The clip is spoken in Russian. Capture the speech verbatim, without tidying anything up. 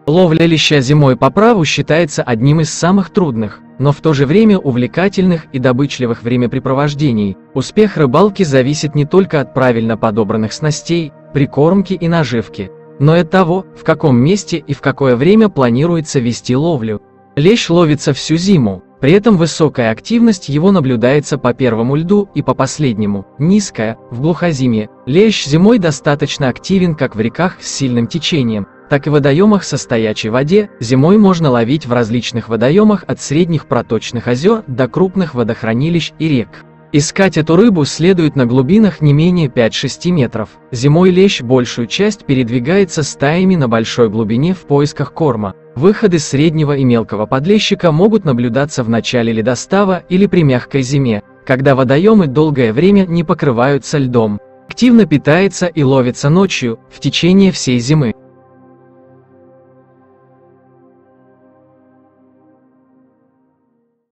Ловля леща зимой по праву считается одним из самых трудных, но в то же время увлекательных и добычливых времяпрепровождений. Успех рыбалки зависит не только от правильно подобранных снастей, прикормки и наживки, но и от того, в каком месте и в какое время планируется вести ловлю. Лещ ловится всю зиму, при этом высокая активность его наблюдается по первому льду и по последнему, низкая, в глухозимье. Лещ зимой достаточно активен как в реках с сильным течением, так и в водоемах со стоячей воде. Зимой можно ловить в различных водоемах от средних проточных озер до крупных водохранилищ и рек. Искать эту рыбу следует на глубинах не менее пяти-шести метров. Зимой лещ большую часть передвигается стаями на большой глубине в поисках корма. Выходы среднего и мелкого подлещика могут наблюдаться в начале ледостава или при мягкой зиме, когда водоемы долгое время не покрываются льдом. Активно питается и ловится ночью, в течение всей зимы.